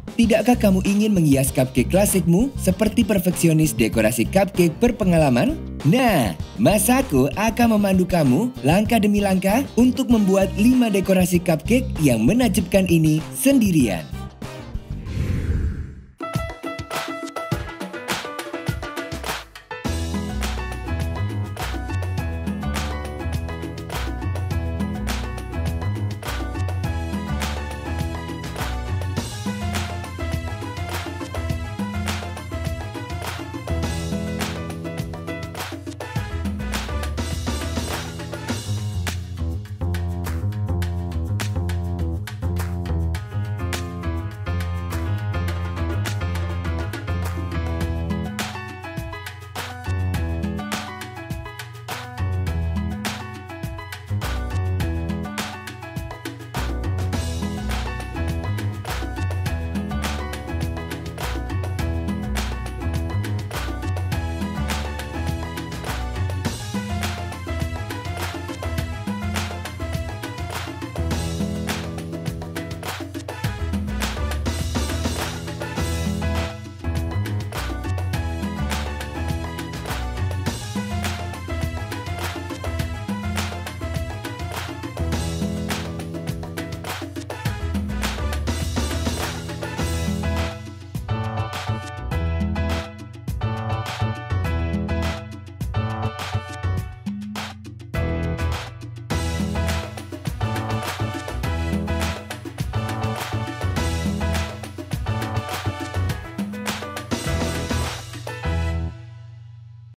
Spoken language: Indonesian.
Tidakkah kamu ingin menghias cupcake klasikmu seperti perfeksionis dekorasi cupcake berpengalaman? Nah, Masako akan memandu kamu langkah demi langkah untuk membuat 5 dekorasi cupcake yang menakjubkan ini sendirian.